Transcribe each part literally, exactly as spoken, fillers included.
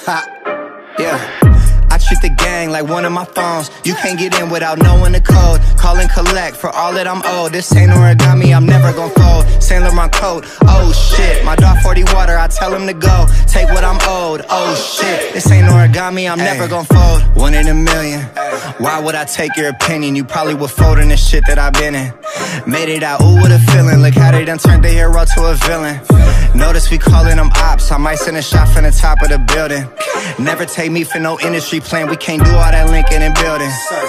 Ha, yeah. I treat the gang like one of my phones. You can't get in without knowing the code. Call and collect for all that I'm owed. This ain't origami, I'm never gon' fold. Saint Laurent coat, oh shit. My dog forty water, I tell him to go. Take what I'm owed, oh shit. This ain't origami, I'm never gon' fold. One in a million. Why would I take your opinion? You probably would fold in the shit that I've been in. Made it out, ooh, what a feeling. Look how they done turned the hero to a villain. Notice we calling them ops. I might send a shot from the top of the building. Never take me for no industry plan. We can't do all that linking and building.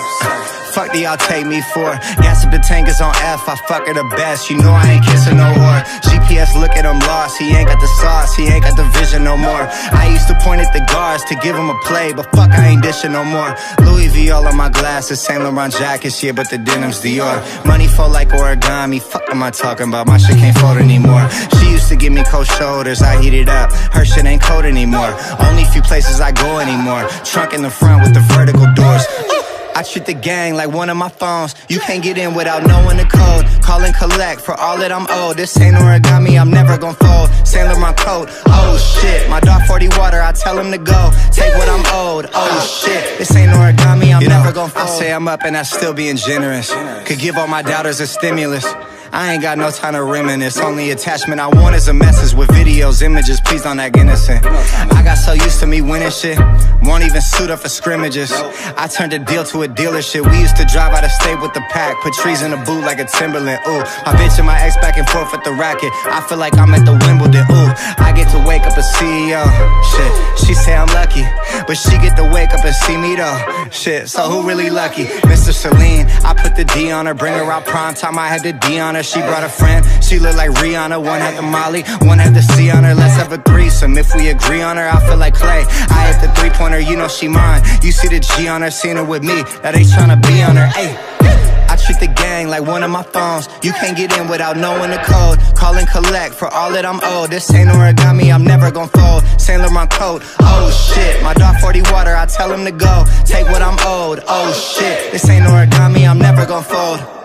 Fuck do y'all take me for? Gas up the tank is on F, I fuck her the best. You know I ain't kissing no whore. G P S look at him lost, he ain't got the sauce, he ain't got the vision no more. I used to point at the guards to give him a play, but fuck I ain't dishing no more. Louis V all on my glasses, Saint Laurent jackets, yeah, but the denim's Dior. Money fold like origami, fuck am I talking about? My shit can't fold anymore. She used to give me cold shoulders, I heat it up, her shit ain't cold anymore. Only few places I go anymore, trunk in the front with the vertical doors. I treat the gang like one of my phones. You can't get in without knowing the code. Call and collect for all that I'm owed. This ain't origami, I'm never gon' fold. Saint Laurent coat, oh shit. My dog forty water, I tell him to go. Take what I'm owed, oh shit. This ain't origami, I'm you never know, gon' fold. I say I'm up and I still being generous. Could give all my doubters a stimulus. I ain't got no time to reminisce. Only attachment I want is a message with videos, images. Please don't act innocent. I got so used to me winning shit, won't even suit up for scrimmages. I turned a deal to a dealership. We used to drive out of state with the pack, put trees in the boot like a Timberland. Ooh, my bitch and my ex back and forth with the racket. I feel like I'm at the Wimbledon. Ooh, I get to wake up a C E O. Shit, she say I'm lucky, but she get to wake up and see me though. Shit, so who really lucky? Mister Celine, I put the D on her, bring her out prime time. I had the D on her. She brought a friend, she look like Rihanna. One had the Molly, one had the C on her. Let's have a threesome, if we agree on her, I feel like Clay. I hit the three-pointer, you know she mine. You see the G on her, seen her with me, that ain't tryna be on her, ayy. I treat the gang like one of my phones. You can't get in without knowing the code. Call and collect for all that I'm owed. This ain't origami, I'm never gon' fold. Saint Laurent coat, oh shit. My dog forty water, I tell him to go. Take what I'm owed, oh shit. This ain't origami, I'm never gon' fold.